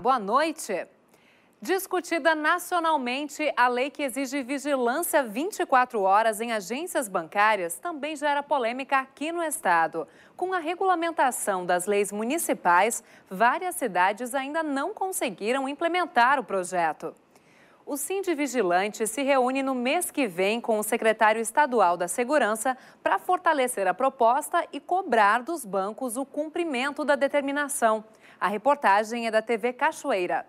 boa noite. Discutida nacionalmente, a lei que exige vigilância 24 horas em agências bancárias também gera polêmica aqui no estado. Com a regulamentação das leis municipais, várias cidades ainda não conseguiram implementar o projeto. O Sindivigilante se reúne no mês que vem com o secretário estadual da Segurança para fortalecer a proposta e cobrar dos bancos o cumprimento da determinação. A reportagem é da TV Cachoeira.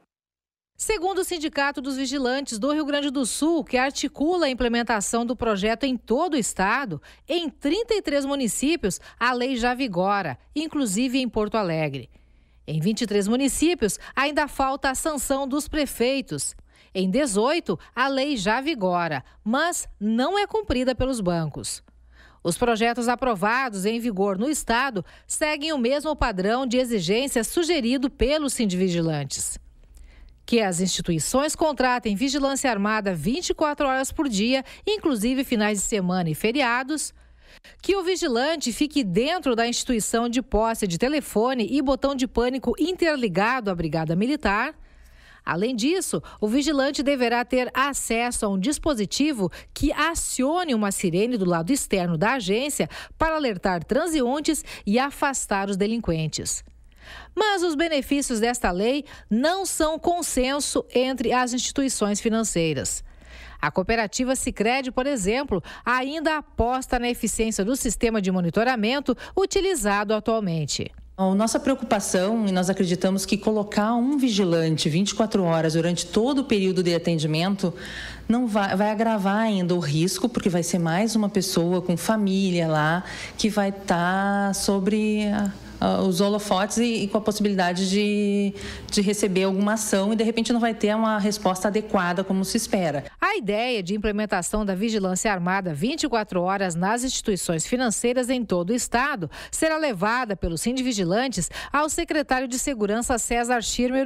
Segundo o Sindicato dos Vigilantes do Rio Grande do Sul, que articula a implementação do projeto em todo o estado, em 33 municípios a lei já vigora, inclusive em Porto Alegre. Em 23 municípios ainda falta a sanção dos prefeitos. Em 18, a lei já vigora, mas não é cumprida pelos bancos. Os projetos aprovados em vigor no estado seguem o mesmo padrão de exigência sugerido pelos sindivigilantes. Que as instituições contratem vigilância armada 24 horas por dia, inclusive finais de semana e feriados. Que o vigilante fique dentro da instituição de posse de telefone e botão de pânico interligado à Brigada Militar. Além disso, o vigilante deverá ter acesso a um dispositivo que acione uma sirene do lado externo da agência para alertar transeuntes e afastar os delinquentes. Mas os benefícios desta lei não são consenso entre as instituições financeiras. A cooperativa Sicredi, por exemplo, ainda aposta na eficiência do sistema de monitoramento utilizado atualmente. A nossa preocupação, e nós acreditamos que colocar um vigilante 24 horas durante todo o período de atendimento não vai agravar ainda o risco, porque vai ser mais uma pessoa com família lá que vai estar sobre os holofotes e com a possibilidade de receber alguma ação e, de repente, não vai ter uma resposta adequada como se espera. A ideia de implementação da vigilância armada 24 horas nas instituições financeiras em todo o estado será levada pelos sindivigilantes ao secretário de Segurança César Schirmer.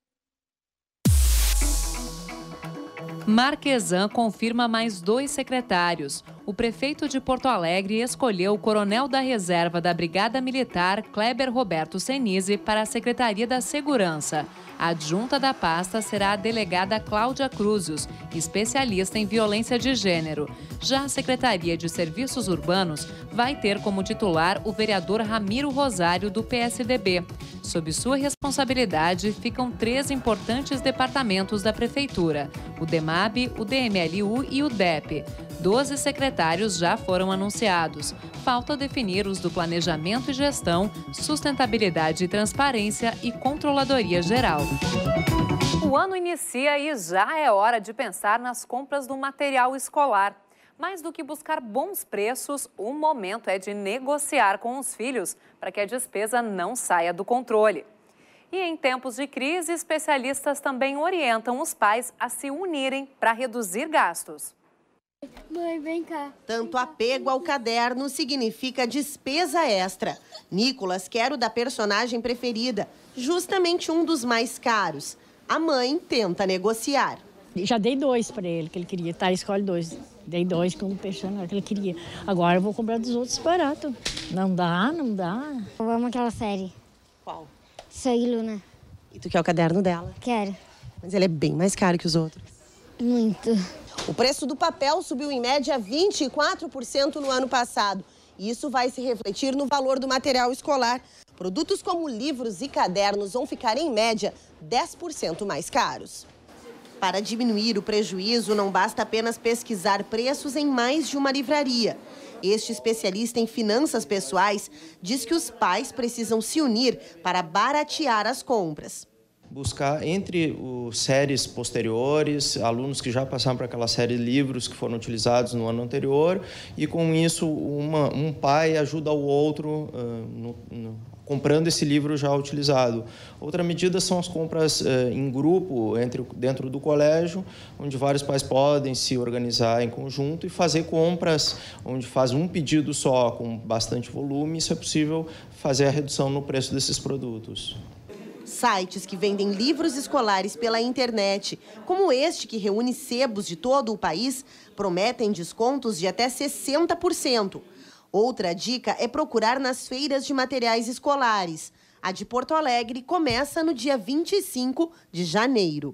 Marquesan confirma mais 2 secretários. O prefeito de Porto Alegre escolheu o coronel da reserva da Brigada Militar, Kleber Roberto Senise, para a Secretaria da Segurança. A adjunta da pasta será a delegada Cláudia Cruzius, especialista em violência de gênero. Já a Secretaria de Serviços Urbanos vai ter como titular o vereador Ramiro Rosário, do PSDB. Sob sua responsabilidade ficam 3 importantes departamentos da Prefeitura: o DEMAB, o DMLU e o DEP. 12 secretários já foram anunciados. Falta definir os do Planejamento e Gestão, Sustentabilidade e Transparência e Controladoria Geral. O ano inicia e já é hora de pensar nas compras do material escolar. Mais do que buscar bons preços, o momento é de negociar com os filhos para que a despesa não saia do controle. E em tempos de crise, especialistas também orientam os pais a se unirem para reduzir gastos. Mãe, vem cá. Tanto apego ao caderno significa despesa extra. Nicolas quer o da personagem preferida, justamente um dos mais caros. A mãe tenta negociar. Já dei 2 para ele, que ele queria. Tá, escolhe 2. Dei 2 com o personagem que ele queria. Agora eu vou comprar dos outros barato. Não dá, não dá. Eu amo aquela série. Qual? Soy Luna. E tu quer o caderno dela? Quero. Mas ele é bem mais caro que os outros. Muito. O preço do papel subiu em média 24% no ano passado. Isso vai se refletir no valor do material escolar. Produtos como livros e cadernos vão ficar, em média, 10% mais caros. Para diminuir o prejuízo, não basta apenas pesquisar preços em mais de uma livraria. Este especialista em finanças pessoais diz que os pais precisam se unir para baratear as compras. Buscar entre os séries posteriores, alunos que já passaram por aquela série de livros que foram utilizados no ano anterior, e com isso um pai ajuda o outro comprando esse livro já utilizado. Outra medida são as compras em grupo dentro do colégio, onde vários pais podem se organizar em conjunto e fazer compras onde faz um pedido só com bastante volume. Isso é possível fazer a redução no preço desses produtos. Sites que vendem livros escolares pela internet, como este que reúne sebos de todo o país, prometem descontos de até 60%. Outra dica é procurar nas feiras de materiais escolares. A de Porto Alegre começa no dia 25 de janeiro.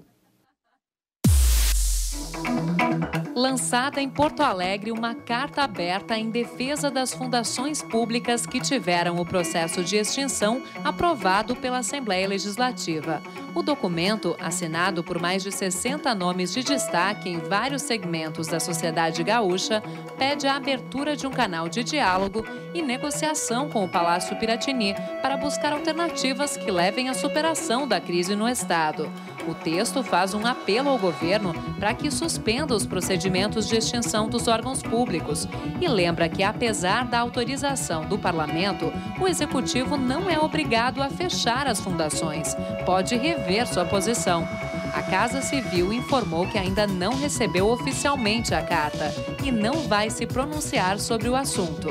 Lançada em Porto Alegre uma carta aberta em defesa das fundações públicas que tiveram o processo de extinção aprovado pela Assembleia Legislativa. O documento, assinado por mais de 60 nomes de destaque em vários segmentos da sociedade gaúcha, pede a abertura de um canal de diálogo e negociação com o Palácio Piratini para buscar alternativas que levem à superação da crise no Estado. O texto faz um apelo ao governo para que suspenda os procedimentos de extinção dos órgãos públicos e lembra que, apesar da autorização do parlamento, o executivo não é obrigado a fechar as fundações. Pode rever sua posição. A Casa Civil informou que ainda não recebeu oficialmente a carta e não vai se pronunciar sobre o assunto.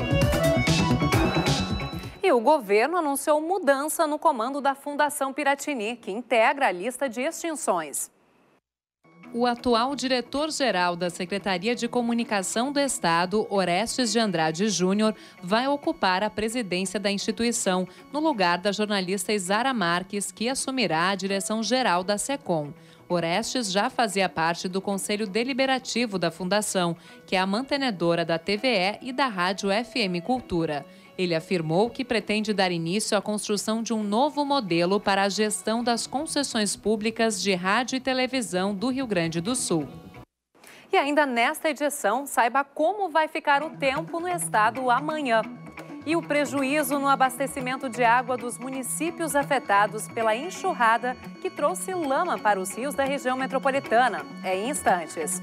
E o governo anunciou mudança no comando da Fundação Piratini, que integra a lista de extinções. O atual diretor-geral da Secretaria de Comunicação do Estado, Orestes de Andrade Júnior, vai ocupar a presidência da instituição, no lugar da jornalista Isara Marques, que assumirá a direção-geral da SECOM. Orestes já fazia parte do Conselho Deliberativo da Fundação, que é a mantenedora da TVE e da Rádio FM Cultura. Ele afirmou que pretende dar início à construção de um novo modelo para a gestão das concessões públicas de rádio e televisão do Rio Grande do Sul. E ainda nesta edição, saiba como vai ficar o tempo no estado amanhã. E o prejuízo no abastecimento de água dos municípios afetados pela enxurrada que trouxe lama para os rios da região metropolitana. É em instantes.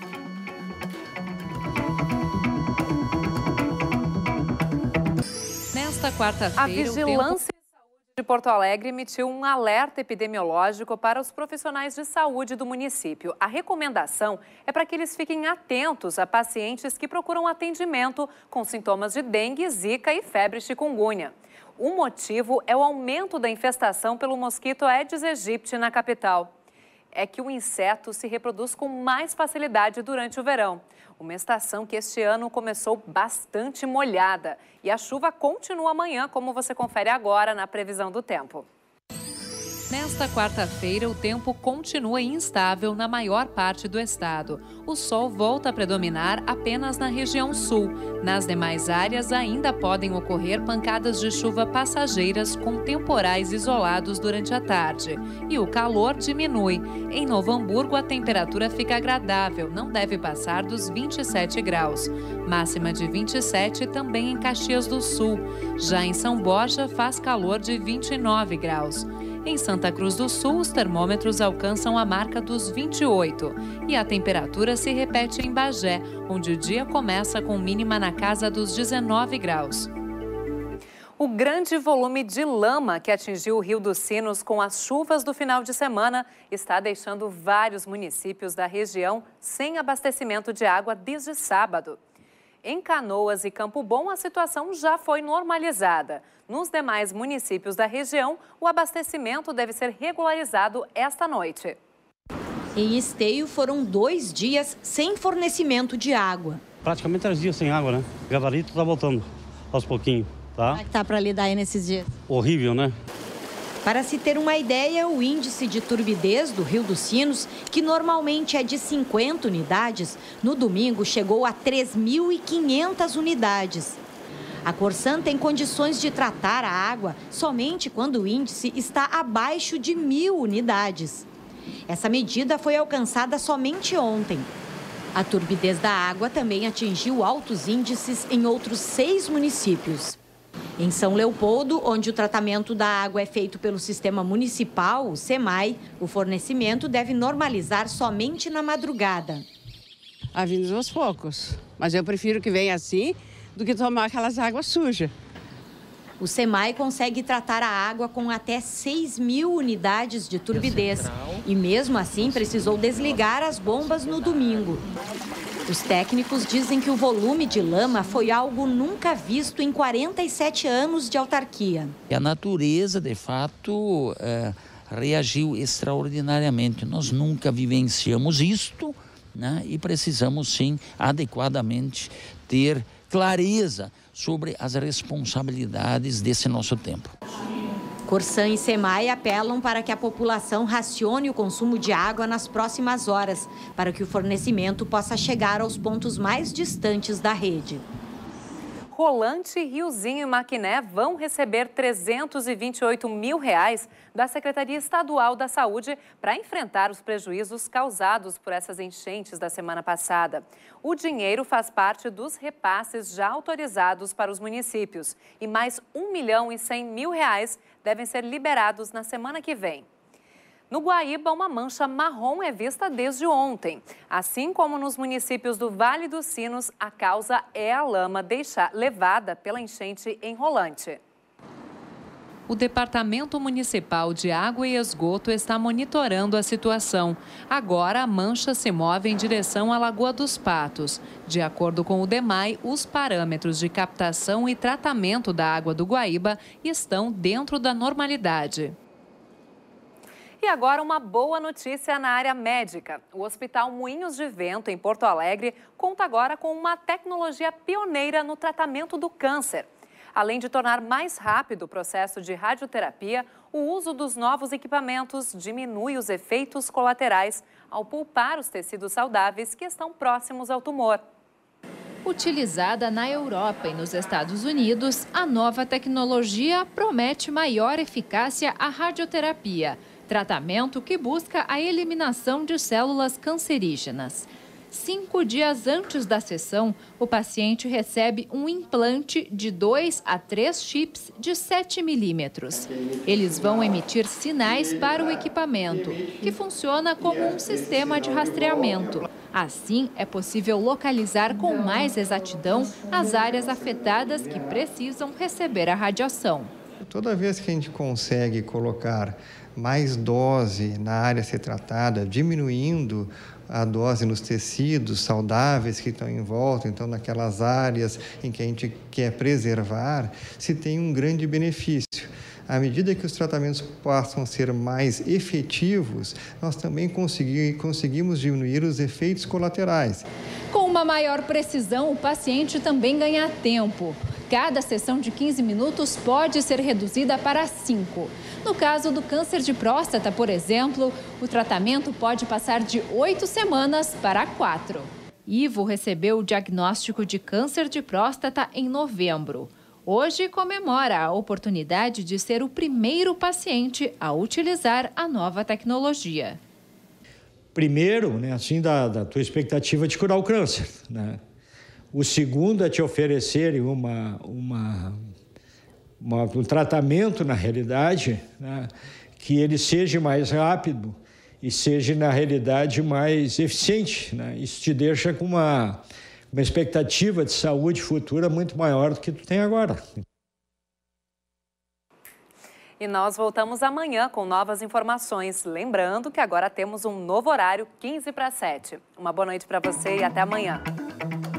Nesta quarta-feira, a Vigilância de Saúde de Porto Alegre emitiu um alerta epidemiológico para os profissionais de saúde do município. A recomendação é para que eles fiquem atentos a pacientes que procuram atendimento com sintomas de dengue, zika e febre chikungunya. O motivo é o aumento da infestação pelo mosquito Aedes aegypti na capital. É que o inseto se reproduz com mais facilidade durante o verão. Uma estação que este ano começou bastante molhada. E a chuva continua amanhã, como você confere agora na previsão do tempo. Nesta quarta-feira, o tempo continua instável na maior parte do estado. O sol volta a predominar apenas na região sul. Nas demais áreas, ainda podem ocorrer pancadas de chuva passageiras com temporais isolados durante a tarde. E o calor diminui. Em Novo Hamburgo, a temperatura fica agradável, não deve passar dos 27 graus. Máxima de 27 também em Caxias do Sul. Já em São Borja, faz calor de 29 graus. Em Santa Cruz do Sul, os termômetros alcançam a marca dos 28 e a temperatura se repete em Bagé, onde o dia começa com mínima na casa dos 19 graus. O grande volume de lama que atingiu o Rio dos Sinos com as chuvas do final de semana está deixando vários municípios da região sem abastecimento de água desde sábado. Em Canoas e Campo Bom, a situação já foi normalizada. Nos demais municípios da região, o abastecimento deve ser regularizado esta noite. Em Esteio, foram 2 dias sem fornecimento de água. Praticamente 3 dias sem água, né? O gabarito está voltando aos pouquinhos, tá? Como é que tá para lidar aí nesses dias? Horrível, né? Para se ter uma ideia, o índice de turbidez do Rio dos Sinos, que normalmente é de 50 unidades, no domingo chegou a 3.500 unidades. A Corsan tem condições de tratar a água somente quando o índice está abaixo de 1.000 unidades. Essa medida foi alcançada somente ontem. A turbidez da água também atingiu altos índices em outros 6 municípios. Em São Leopoldo, onde o tratamento da água é feito pelo sistema municipal, o SEMAI, o fornecimento deve normalizar somente na madrugada. Vindo aos poucos, mas eu prefiro que venha assim do que tomar aquelas águas sujas. O SEMAI consegue tratar a água com até 6.000 unidades de turbidez e mesmo assim precisou desligar as bombas no domingo. Os técnicos dizem que o volume de lama foi algo nunca visto em 47 anos de autarquia. A natureza, de fato, reagiu extraordinariamente. Nós nunca vivenciamos isto, né? E precisamos, sim, adequadamente ter clareza sobre as responsabilidades desse nosso tempo. Corsã e SEMAI apelam para que a população racione o consumo de água nas próximas horas, para que o fornecimento possa chegar aos pontos mais distantes da rede. Rolante, Riozinho e Maquiné vão receber R$ 328 mil da Secretaria Estadual da Saúde para enfrentar os prejuízos causados por essas enchentes da semana passada. O dinheiro faz parte dos repasses já autorizados para os municípios e mais R$ 1.100.000 devem ser liberados na semana que vem. No Guaíba, uma mancha marrom é vista desde ontem. Assim como nos municípios do Vale dos Sinos, a causa é a lama levada pela enchente em Rolante. O Departamento Municipal de Água e Esgoto está monitorando a situação. Agora, a mancha se move em direção à Lagoa dos Patos. De acordo com o DEMAI, os parâmetros de captação e tratamento da água do Guaíba estão dentro da normalidade. E agora uma boa notícia na área médica. O Hospital Moinhos de Vento, em Porto Alegre, conta agora com uma tecnologia pioneira no tratamento do câncer. Além de tornar mais rápido o processo de radioterapia, o uso dos novos equipamentos diminui os efeitos colaterais ao poupar os tecidos saudáveis que estão próximos ao tumor. Utilizada na Europa e nos Estados Unidos, a nova tecnologia promete maior eficácia à radioterapia, tratamento que busca a eliminação de células cancerígenas. 5 dias antes da sessão, o paciente recebe um implante de 2 a 3 chips de 7 milímetros. Eles vão emitir sinais para o equipamento, que funciona como um sistema de rastreamento. Assim, é possível localizar com mais exatidão as áreas afetadas que precisam receber a radiação. Toda vez que a gente consegue colocar mais dose na área a ser tratada, diminuindo a dose nos tecidos saudáveis que estão em volta, então naquelas áreas em que a gente quer preservar, se tem um grande benefício. À medida que os tratamentos passam a ser mais efetivos, nós também conseguimos diminuir os efeitos colaterais. Com uma maior precisão, o paciente também ganha tempo. Cada sessão de 15 minutos pode ser reduzida para 5. No caso do câncer de próstata, por exemplo, o tratamento pode passar de 8 semanas para 4. Ivo recebeu o diagnóstico de câncer de próstata em novembro. Hoje comemora a oportunidade de ser o primeiro paciente a utilizar a nova tecnologia. Primeiro, assim, da tua expectativa de curar o câncer, né? O segundo é te oferecer um tratamento, na realidade, né, que ele seja mais rápido e seja, na realidade, mais eficiente, né? Isso te deixa com uma expectativa de saúde futura muito maior do que tu tem agora. E nós voltamos amanhã com novas informações. Lembrando que agora temos um novo horário, 6:45. Uma boa noite para você e até amanhã.